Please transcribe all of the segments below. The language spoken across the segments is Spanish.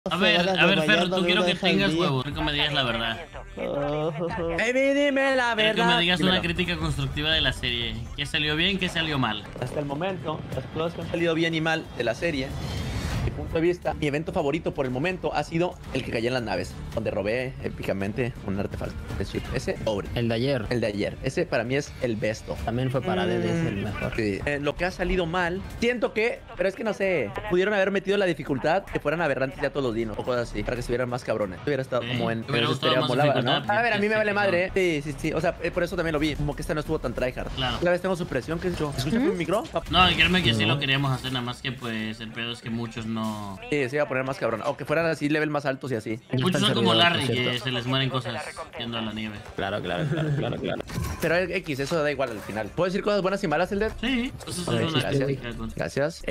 A ver, Ferro, tú quiero que tengas huevo. huevos. Quiero que me digas la verdad. Baby, dime la Quiero que verdad. me digas Dímelo. una crítica constructiva de la serie. ¿Qué salió bien, qué salió mal? Hasta el momento, las cosas que han salido bien y mal de la serie, mi punto de vista, mi evento favorito por el momento ha sido el que cayó en las naves, donde robé épicamente un artefacto de Swift. Ese, pobre. El de ayer. El de ayer. Ese para mí es el besto. También fue para Dedes el mejor. Sí. Lo que ha salido mal, siento que, pero es que no sé, pudieron haber metido la dificultad que fueran aberrantes ya todos los dinos o cosas así, para que estuvieran más cabrones. Hubiera estado como en. Me hubiera eso gustado estaría más molaba, ¿no? dificultad, A ver, a mí me sí, vale no. madre. Sí. O sea, por eso también lo vi. Como que esta no estuvo tan tryhard. Claro. La vez tengo supresión, ¿qué es eso? ¿Escucha mi micro? No, créeme que sí lo queríamos hacer, nada más que pues el pedo es que muchos no... Sí, se iba a poner más cabrón. O que fueran así, level más altos y así. Muchos son como Larry, por que cierto. se les mueren cosas yendo a la nieve. Claro. Pero X, eso da igual al final. ¿Puedo decir cosas buenas y malas, Elder? Sí, eso es Ok, una gracias. crítica. Gracias.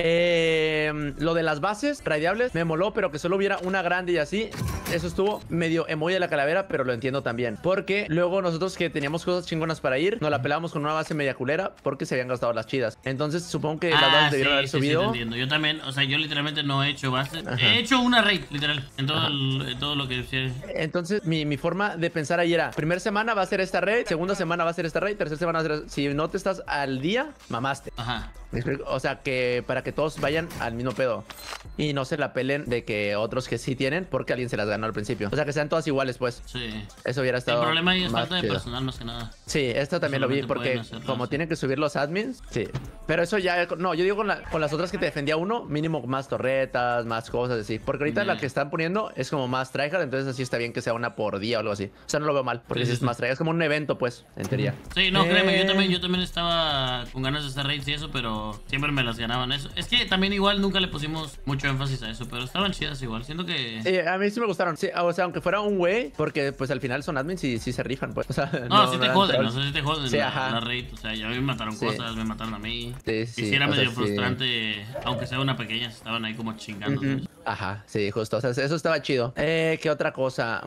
Lo de las bases radiables me moló, pero que solo hubiera una grande y así. Eso estuvo medio emoji de la calavera, pero lo entiendo también. Porque luego nosotros que teníamos cosas chingonas para ir, nos la pelábamos con una base media culera porque se habían gastado las chidas. Entonces supongo que las bases debieron haber sí, te subido. entiendo. Yo también, o sea, yo literalmente no he hecho bases. Ajá. He hecho una raid, literal, en todo lo que... Entonces, mi forma de pensar ahí era: primera semana va a ser esta raid, segunda semana va a ser esta raid, tercera semana va a ser. Si no te estás al día, mamaste. Ajá. ¿Me explico? O sea, que para que todos vayan al mismo pedo y no se la pelen de que otros que sí tienen porque alguien se las ganó al principio. O sea, que sean todas iguales, pues. Sí. Eso hubiera El estado. problema ahí es más falta de chido. personal más que nada. Sí, esto también lo vi Solamente porque pueden hacerlo como así. tienen que subir los admins, sí. Pero eso ya, no, yo digo con las otras que te defendía uno, mínimo más torretas, más cosas así. Porque ahorita la que están poniendo es como más tryhard, entonces así está bien que sea una por día o algo así. O sea, no lo veo mal, porque Sí, si sí, es sí. más tryhard, es como un evento, pues, en teoría. Sí, no, créeme, yo también estaba con ganas de hacer raids y eso, pero siempre me las ganaban eso. Es que también igual nunca le pusimos mucho énfasis a eso, pero estaban chidas igual. Siento que... Sí, a mí sí me gustaron. Sí, o sea, aunque fuera un güey, porque pues al final son admins y sí se rifan, pues. O sea, No, sí te eran joden, trolls. o sea, sí te joden Sí, la ajá. raid. O sea, ya me mataron Sí. cosas, me mataron a mí. Sí, Y sí, sí era o sea, medio sí. frustrante, aunque sea una pequeña, estaban ahí como chingando. ¿sabes? Ajá, sí, justo. O sea, eso estaba chido. ¿Qué otra cosa?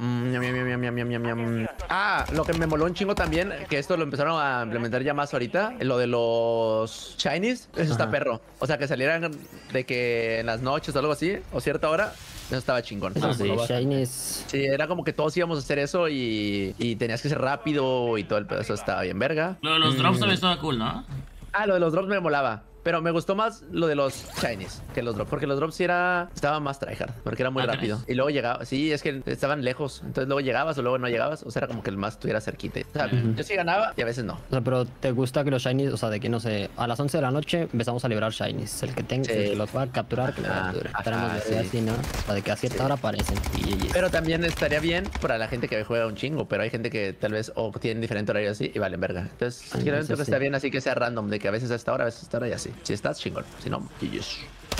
Ah, lo que me moló un chingo también, que esto lo empezaron a implementar ya más ahorita, lo de los Chinese, eso está Ajá. perro. O sea, que salieran de que en las noches o algo así, o cierta hora, eso estaba chingón. Eso sí, Moló bastante. Shinies. Sí, era como que todos íbamos a hacer eso y tenías que ser rápido y todo el pedo. Eso estaba bien verga. Lo de los drops también estaba cool, ¿no? Ah, lo de los drops me molaba. Pero me gustó más lo de los Chinese que los drops. Porque los drops sí estaban más tryhard. Porque era muy ¿Ah, rápido. crees? Y luego llegaba. Sí, es que estaban lejos. Entonces luego llegabas o luego no llegabas. O sea, era como que el más estuviera cerquita. O sea, yo sí ganaba y a veces no. O sea, pero ¿te gusta que los Shinies, o sea, de que no sé, a las 11 de la noche empezamos a liberar Shinies? El que tenga, Sí. el que los pueda capturar, que lo Ajá, capture. ajá, Tenemos de sí. así, ¿no? O sea, de que a cierta hora aparecen. Y Pero también estaría bien para la gente que juega un chingo. Pero hay gente que tal vez o tienen diferente horario así y valen verga. Entonces, Ah, creo eso que sí. está bien así que sea random. De que a veces a esta hora, a veces a esta hora y así. Si estás, chingón. Si no, GG's.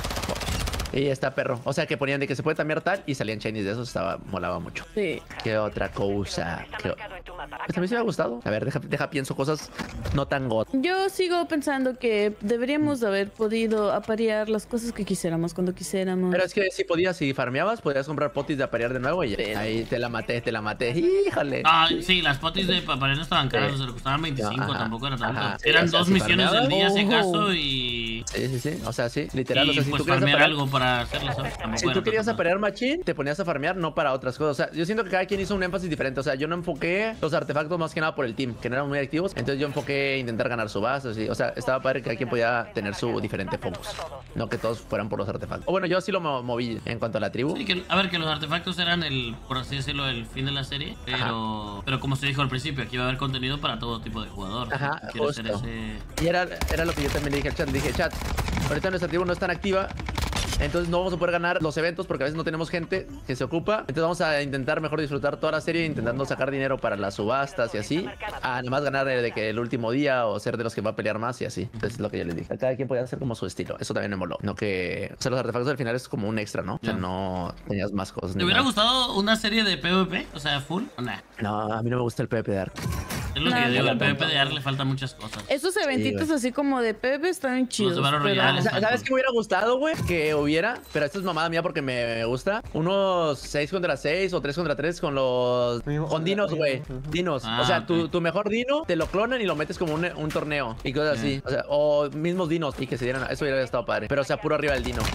Y está perro. O sea, que ponían de que se puede cambiar tal y salían Chinese de eso. Molaba mucho. Sí. ¿Qué otra cosa? Pues a mí sí me ha gustado. A ver, deja pienso cosas no tan god. Yo sigo pensando que deberíamos haber podido aparear las cosas que quisiéramos cuando quisiéramos. Pero es que si podías, si farmeabas, podías comprar potis de aparear de nuevo y ya. Pero- Ahí te la maté. Híjale. Ah, sí, las potis de paparés no estaban caras, o sea, le costaban 25, Ajá, tampoco era tanto. ajá. Eran O sea, dos si misiones del día, si farmeabas. acaso, y... Sí. O sea, sí, literal. Y o sea, si pues tú querías farmear aparear, algo para hacerlo, ¿sabes? Tampoco si era tú querías tanto. aparear machín, te ponías a farmear, no para otras cosas. O sea, yo siento que cada quien hizo un énfasis diferente. O sea, yo no enfoqué los artefactos más que nada por el team, que no eran muy activos. Entonces yo enfoqué intentar ganar su base. Así. O sea, estaba padre que cada quien podía tener su diferente focus. No que todos fueran por los artefactos. O bueno, yo sí lo moví en cuanto a la tribu. Sí, a ver, que los artefactos eran por así decirlo, el fin de la serie, pero como se dijo al principio, aquí va a haber contenido para todo tipo de jugador. Ajá, Si quieres ser justo. ese... Y era lo que yo también le dije al chat. Le dije, chat, ahorita nuestra tribu no es tan activa. Entonces no vamos a poder ganar los eventos porque a veces no tenemos gente que se ocupa. Entonces vamos a intentar mejor disfrutar toda la serie intentando sacar dinero para las subastas y así. A nada más ganar de que el último día o ser de los que va a pelear más y así. Entonces es lo que yo les dije. Cada quien podía hacer como su estilo. Eso también me moló. No que... O sea, los artefactos al final es como un extra, ¿no? O sea, Ya. no tenías más cosas. ¿Te ni hubiera nada. gustado una serie de PvP? O sea, full o nah. No, a mí no me gusta el PvP de Ark. Es lo que No, yo digo, no, al no, PvP de Ark le faltan muchas cosas. Esos eventitos así como de Pepe están bien chidos. de Battle pero- Royale. ¿Sabes qué me hubiera gustado, güey? Que hubiera, pero esto es mamada mía porque me gusta. Unos 6 contra 6 o 3 contra 3 con los... Con dinos, güey. Dinos. Ah, O sea, ok. tu mejor dino te lo clonan y lo metes como un torneo y cosas así. O sea, o mismos dinos y que se dieran... Eso hubiera estado padre. Pero o sea, puro arriba del dino.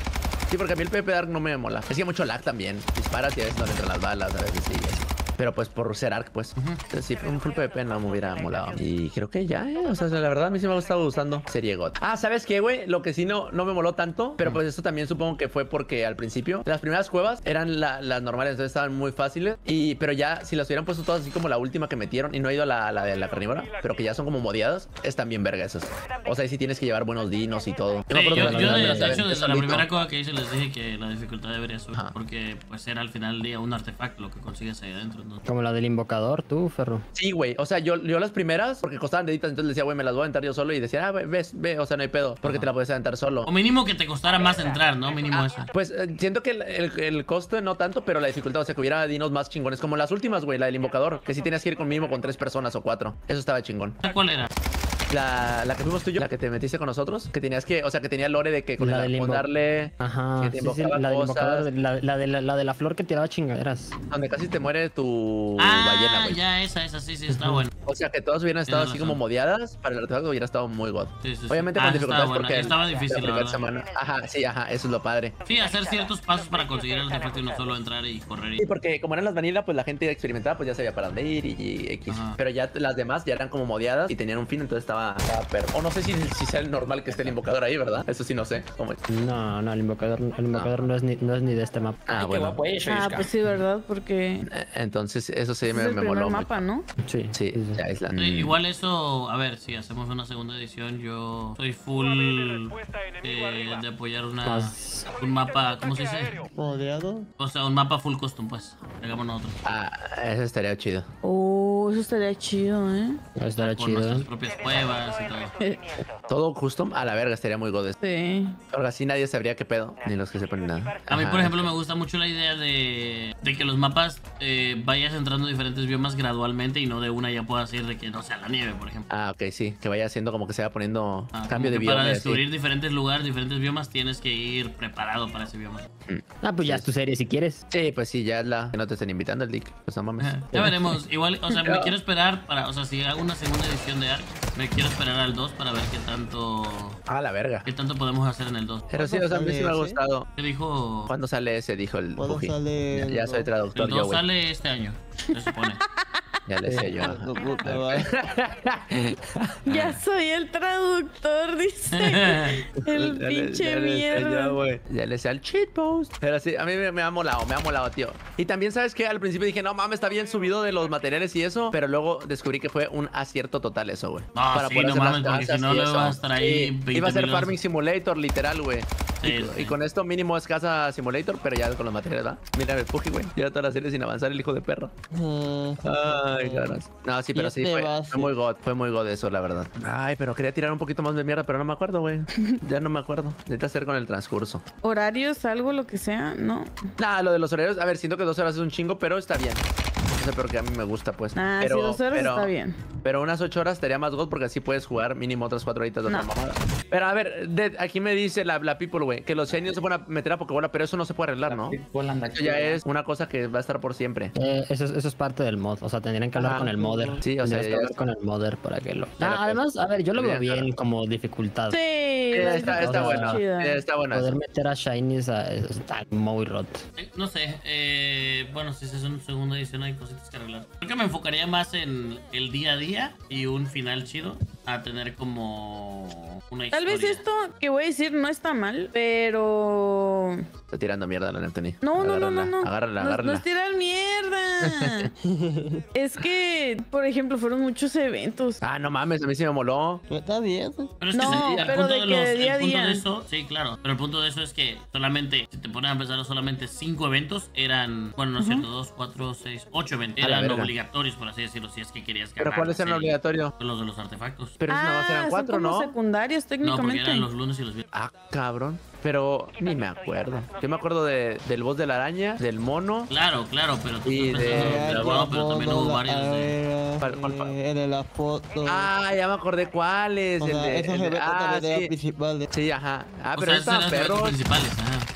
Sí, porque a mí el PvP Dark no me mola. Es que hay mucho lag también. Disparas y a veces no le entran las balas, a veces sí, así. Pero pues por ser Ark, pues. Entonces, sí, un full PvP no me hubiera molado. Y creo que ya, O sea, la verdad a mí sí me ha estado gustando Serie God. Ah, ¿sabes qué, güey? Lo que sí no me moló tanto, pero pues esto también supongo que fue porque al principio las primeras cuevas eran las normales, entonces estaban muy fáciles. Pero ya, si las hubieran puesto todas así como la última que metieron y no he ido a la de la carnívora, pero que ya son como modiadas, están bien verga esas. O sea, ahí sí tienes que llevar buenos dinos y todo. Sí, yo de hecho, desde la primera cueva que hice les dije que la dificultad debería subir. Porque pues era al final del día un artefacto lo que consigues ahí adentro, ¿no? Como la del invocador, tú, Ferro. Sí, güey. O sea, yo las primeras, porque costaban deditas, entonces decía, güey, me las voy a aventar yo solo. Y decía, ve, o sea, no hay pedo, porque te la puedes aventar solo. O mínimo que te costara más entrar, ¿no? Mínimo eso. Pues siento que el costo no tanto, pero la dificultad, o sea, que hubiera dinos más chingones. Como las últimas, güey, la del invocador, que sí tenías que ir con mínimo con 3 personas o 4. Eso estaba chingón. ¿Cuál era? La que fuimos tú y yo, la que te metiste con nosotros, que tenías que, o sea, que tenía lore de que con darle. Ajá, que te sí, invocaba la del cosas, invocador, la de la flor que tiraba chingaderas. donde casi te muere tu ballena, güey. Ya, esa, sí, está bueno. O sea, que todas hubieran estado Tienes así razón. como modiadas para el artefacto, hubiera estado muy god. Sí. Obviamente con dificultades estaba porque estaba difícil, la primera verdad. semana. Ajá, eso es lo padre. Sí, hacer ciertos pasos para conseguir el artefacto y no solo entrar y correr. Sí, porque como eran las vanilla, pues la gente experimentaba, pues ya sabía para dónde ir y X. Ajá. Pero ya las demás ya eran como modiadas y tenían un fin, entonces estaba perro. O no sé si sea el normal que esté el invocador ahí, ¿verdad? Eso sí no sé. ¿Cómo? No, el invocador no es ni de este mapa. Ah, bueno. Pues sí, ¿verdad? Porque Entonces eso sí es me el primer moló mapa, mucho. ¿no? Sí, la isla. Igual eso, a ver, si hacemos una segunda edición, yo soy full de apoyar un mapa, ¿cómo se dice? ¿Rodeado? O sea, un mapa full custom, pues. Hagamos nosotros. Eso estaría chido. Oh, eso estaría chido, ¿eh? Estará Con chido. nuestras propias cuevas y todo. Todo custom, a la verga, estaría muy god. Sí. Porque así nadie sabría qué pedo, ni los que sepan nada. A mí, por Ajá. ejemplo, me gusta mucho la idea de que los mapas vayas entrando en diferentes biomas gradualmente y no de una ya puedas ir de que no sea la nieve, por ejemplo. Ok, sí, que vaya haciendo como que se va poniendo cambio Como de que bioma. para y descubrir así. diferentes lugares, diferentes biomas, tienes que ir preparado para ese bioma. Pues ya es tu serie si quieres. Sí, pues sí, ya es la que no te estén invitando el Dick. Pues no mames. Ya veremos. Igual, o sea, me quiero esperar para, o sea, si hago una segunda edición de Ark, me quiero esperar al 2 para ver La verga. qué tanto podemos hacer en el 2. Pero sí, o sea, a mí sí me ha ¿Sale gustado. ¿Qué dijo? ¿Cuándo sale ese? Dijo el ¿Cuándo Puji. sale el Ya soy dos? traductor El yo, 2 güey. sale este año, se supone. Ya le sé yo. ajá. No, puta, va. Ya soy el traductor, dice. El pinche mierda. Ya le sé al cheat post. Pero sí, a mí me ha molado, tío. Y también, ¿sabes qué? Al principio dije, no mames, está bien subido de los materiales y eso. Pero luego descubrí que fue un acierto total eso, güey. No, sí, no mames, porque si no y luego eso. vas a estar ahí Sí, 20 iba a ser mil horas. Farming Simulator, literal, güey. Sí, y sí. con esto mínimo es Casa Simulator, pero ya con los materiales, ¿verdad? Mira el Puji, güey. Lleva toda la serie sin avanzar el hijo de perro. Ay, caras. No, sí, pero sí, fue muy god eso, la verdad. Ay, pero quería tirar un poquito más de mierda, pero no me acuerdo, güey. Ya no me acuerdo. Necesito hacer con el transcurso. Horarios, algo, lo que sea, ¿no? Nah, lo de los horarios, a ver, siento que 2 horas es un chingo, pero está bien. No sé, pero que a mí me gusta, pues. Ah, pero, sí, 2 horas está bien. Pero unas 8 horas estaría más god porque así puedes jugar mínimo otras 4 horitas de otra mamada. Pero a ver, aquí me dice la people, güey, que los shinies se pueden meter a Pokébola, pero eso no se puede arreglar, ¿no? Eso ya es una cosa que va a estar por siempre. Eso es parte del mod. O sea, tendrían que hablar con el modder. Sí, o sea, Tendrías que ya hablar está. con el modder para que lo. Pero, Además, a ver, yo lo veo bien, bien claro. como dificultad. Sí, Está está bueno. chida. Está bueno. Poder eso. meter a Shinies está muy roto. No sé, bueno, si se hace una segunda edición hay cositas que arreglar. Creo que me enfocaría más en el día a día y un final chido a tener como una historia. Tal vez esto que voy a decir no está mal, pero... Está tirando mierda la Anthony. No. Agárrala. No es tirar mierda. Es que, por ejemplo, fueron muchos eventos. Ah, no mames, a mí sí me moló. Está bien. Pero es que No, el pero punto de que de día a el punto día. de eso, sí, claro. Pero el punto de eso es que solamente, si te pones a pensar, solamente 5 eventos eran, bueno, no es cierto, 2, 4, 6, 8 eventos. A la Eran verga. obligatorios, por así decirlo, si es que querías ¿Pero ganar cuáles la eran serie. obligatorios? Los de los artefactos. Pero esos nada más eran 4, son como ¿no? secundarios No, porque técnicamente. eran los lunes y los viernes. Ah, cabrón. Pero ni me acuerdo. Yo me acuerdo del boss de la araña, del mono. Claro, pero tú Y estás de- pensando, no, pero también hubo varios de... ¿Cuál? En de las fotos. Ah, ya me acordé cuáles. O sea, esos eventos también eran sí. principales. Sí, ajá. Ah, O pero sea, esos estaban eran los eventos perros. principales, ajá.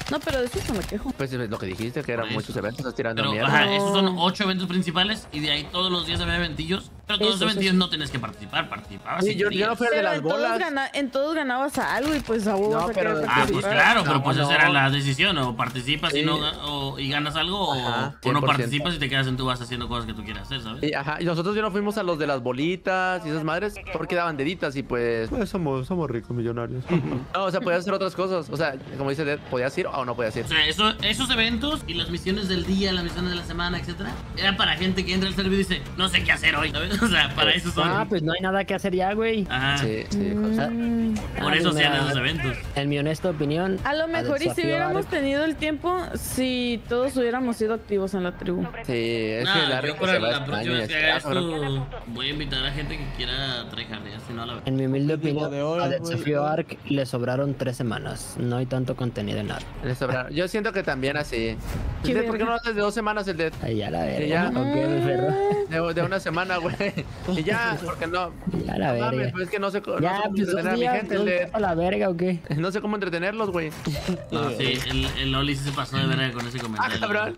No, pero de eso no me quejo. Pues es lo que dijiste, que eran Por muchos eso. eventos, estás tirando Pero, mierda. ajá, esos son 8 eventos principales y de ahí todos los días había eventillos. Pero todos Eso, esos eventillos eso. no tienes que participar, participabas. Sí, si yo no querías. fui al de Pero las bolas. en todos ganabas algo y pues a huevo No, vas a pero- querer Ah, pues participar. claro, pero No, pues esa no. era la decisión. O participas Sí. y, no, y ganas algo, Ajá, o no 100%. participas y te quedas en tu base haciendo cosas que tú quieras hacer, ¿sabes? Y, ajá, y nosotros ya no fuimos a los de las bolitas y esas madres porque daban deditas y pues somos ricos millonarios. No, o sea, podías hacer otras cosas. O sea, como dice Dead, podías ir o no podías ir. O sea, esos eventos y las misiones del día, las misiones de la semana, etcétera, era para gente que entra al servidor y dice, no sé qué hacer hoy, ¿sabes? O sea, para eso son. Ah, pues no hay nada que hacer ya, güey. Ajá. Sí, sí, José. Por eso mira, hacían esos eventos. En mi honesta opinión. A lo mejor y si desafío hubiéramos Ark- tenido el tiempo, si todos hubiéramos sido activos en la tribu. Sí, es que Nah, la yo rica para se va la este próxima año vez y que así, haga cabrón. esto, voy a invitar a gente que quiera tryhardear, si no la verdad. En mi humilde Tipo opinión, de horas, a güey. Desafío Ark le sobraron 3 semanas. No hay tanto contenido en Ark. Le sobraron. Yo siento que también así. Qué El Dead, ¿por qué verga. no haces de 2 semanas el Dead? Ay, ya la Que verga. ya. ¿O qué, mi perro? De una semana, güey. Y ya, porque no. Ya la No mames, verga. pues es que no sé, no sé Ya, cómo pues 2 entretener a mi días, gente, el ¿no? Dead. ¿A la verga o qué? No sé cómo entretenerlos, güey. No, sí, el Oli sí se pasó de verga con ese Ah, comentario. cabrón.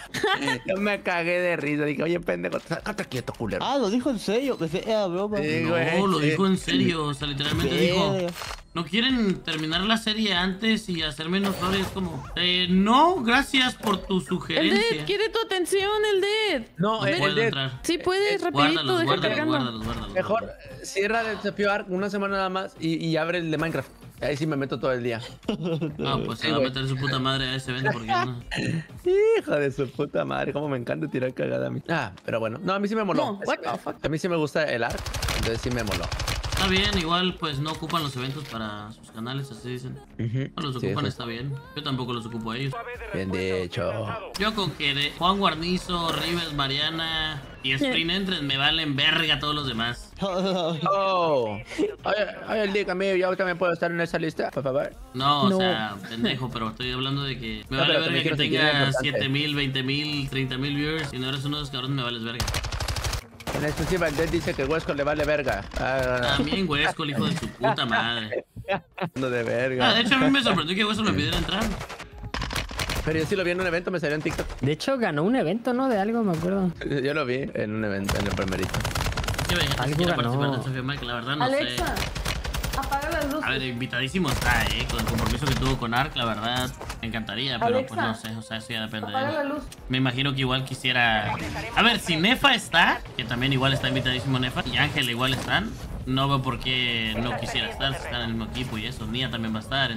Yo me cagué de risa. Dije, oye, pendejo, estate quieto, culero. Ah, lo dijo en serio, pensé era broma. Sí, No, güey, lo sí. dijo en serio, o sea, literalmente dijo, Verga. ¿no quieren terminar la serie antes y hacer menos horas? Es como, no, gracias por tu El sugerencia. Dead, quiere tu atención, el Dead. No, No el puedo Dead. entrar. Sí puedes, rapidito, Guárdalos, deja guárdalos, cargando. guárdalos, guárdalos. Mejor guárdalos. cierra el desafío Ark una semana nada más y abre el de Minecraft. Ahí sí me meto todo el día. No, pues se Sí, va a güey. meter su puta madre a ese evento porque no. Hijo de su puta madre, cómo me encanta tirar cagada a mí. Ah, pero bueno. No, a mí sí me moló. No, what the fuck. A mí sí me gusta el Ark, entonces sí me moló. Está bien, igual pues no ocupan los eventos para sus canales, así dicen. No los Sí, ocupan, eso está bien. Yo tampoco los ocupo a ellos. Bien dicho. Yo con que Juan Guarnizo, Rivers, Mariana y Sprint entren, me valen verga todos los demás. Oh. Oye, el Dick, amigo, yo también puedo estar en esa lista, por favor. No, o No. sea, pendejo, pero estoy hablando de que me No, vale pero también verga que quiero sentir lo tengas importante. 7000, 20000, 30000 viewers. Si no eres uno de esos cabrones, me vales verga. En exclusiva, el Dead dice que Huesco le vale verga. Ah, También Huesco, el hijo de su puta madre. no de verga. Ah, de hecho, a mí me sorprendió que Huesco me pidiera entrar. Pero yo sí lo vi en un evento, me salió en TikTok. De hecho, ganó un evento, ¿no? De algo, me acuerdo. Yo lo vi en un evento, en el primerito. Que me dijeron que Algo quiera ganó. participar en Sofía Mike, la verdad no Alexa, sé. apaga las luces. A ver, invitadísimo está, con el compromiso que tuvo con Ark, la verdad me encantaría, pero pues Alexa, no sé, o sea, eso ya depende de Apaga la él. luz. Me imagino que igual quisiera... A ver, si Nefa está, que también igual está invitadísimo Nefa, y Ángel igual están, no veo por qué no quisiera estar, si están en el mismo equipo y eso, Nia también va a estar.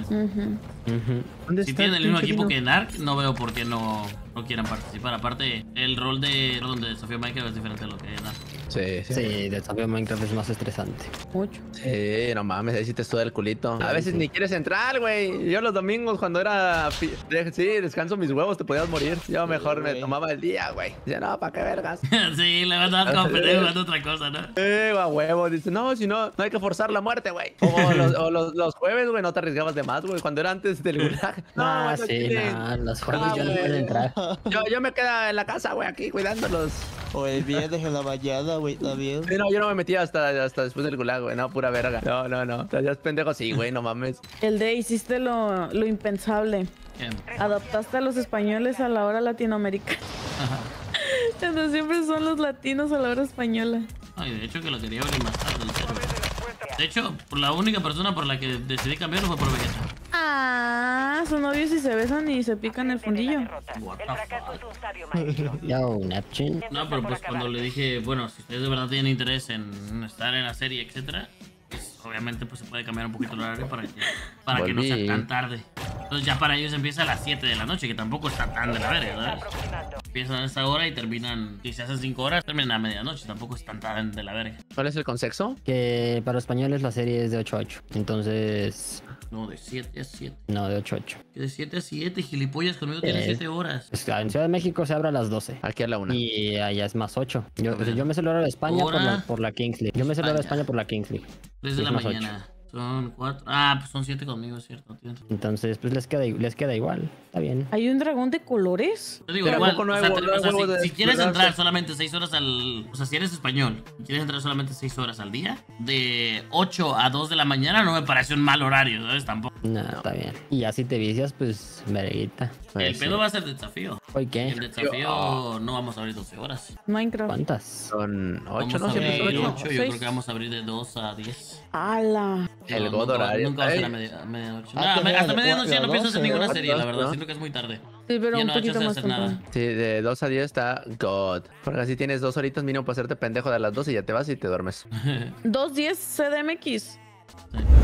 ¿Dónde Si tienen el mismo equipo que en Ark, no veo por qué no quieran participar. Aparte, el rol de Sofía Minecraft es diferente a lo que hay en Ark. Sí, sí. Sí, Desafío Minecraft es más estresante. Mucho. Sí, no mames, ahí sí te suda el culito. A veces ni quieres entrar, güey. Yo los domingos cuando era... Sí, descanso mis huevos, te podías morir. Yo mejor me güey. tomaba el día, güey. Dice, no, ¿para qué vergas? Sí, la verdad, como pendejo jugando otra cosa, ¿no? A huevo. Dice, no, si no, no hay que forzar la muerte, güey. O los jueves, güey, no te arriesgabas de más, güey. Cuando era antes del gulag. Ah, güey, no sí, chile. no, los juegos ya no güey. pueden entrar. Yo me quedaba en la casa, güey, aquí cuidándolos. O el viernes en la mañana, güey, también. Sí, no, yo no me metía hasta después del gulag, güey. No, pura verga. No. Te hacías pendejo, sí, güey, no mames. El Dead, hiciste lo impensable. Bien. Adaptaste a los españoles a la hora latinoamericana. Entonces siempre son los latinos a la hora española. Ay, de hecho que lo quería abrir más tarde el server. De hecho, la única persona por la que decidí cambiarlo fue por Vegeta. Ah, sus novios si se besan y se pican el fundillo. What the fuck. Yo, Neptune. No, pero pues cuando le dije, bueno, si ustedes de verdad tienen interés en estar en la serie, etcétera, pues obviamente pues se puede cambiar un poquito el horario para que no sea Volví. tan tarde. Entonces ya para ellos empieza a las 7 de la noche, que tampoco está tan de la verga, ¿sabes? Empiezan a esta hora y terminan, si se hacen 5 horas, terminan a medianoche, tampoco es tan de la verga. ¿Cuál es el consexo? Que para españoles la serie es de 8 a 8. Entonces, No, de 7 a 7. no, de 8 a 8. De 7 a 7, gilipollas, conmigo tiene 7 horas. Pues, en Ciudad de México se abre a las 12. Aquí a la 1. Y allá es más 8. Yo me sé el horario de España ¿Hora? por la Kingsley. Yo me sé el horario de España. España por la Kingsley. 3 de es la más mañana. Son 4. Ah, pues son 7 conmigo, es cierto. Entonces, pues les queda igual. Está bien. ¿Hay un dragón de colores? Te digo, Pero igual, tampoco no o hay sea, huevos, o sea, huevos de si quieres despertarse. entrar solamente 6 horas al... O sea, si eres español y quieres entrar solamente 6 horas al día, de 8 a 2 de la mañana no me parece un mal horario, ¿sabes? Tampoco. No, está bien. Y así te vicias, pues, verguita. El Sí. pedo va a ser desafío. ¿Hoy El qué? desafío no vamos a abrir 12 horas. Minecraft. ¿Cuántas? Son 8, Vamos ¿no? a Siempre son abrir 8. 8. Yo Seis. creo que vamos a abrir de 2 a 10. ¡Hala! El No, God nunca, horario. nunca va a ser a Ay. medianoche. Ah, No, que hasta sea medianoche ya no de pienso hacer 12, ninguna ¿no? serie, la verdad. 12. Siento que es muy tarde. Sí, pero Ya un no hay poquito chance de más hacer nada. temprano. Sí, de 2 a 10 está God. Porque así tienes 2 horitas mínimo para hacerte pendejo de las 12 y ya te vas y te duermes. 2:10 CDMX.